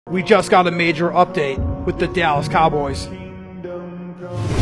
We just got a major update with the Dallas Cowboys.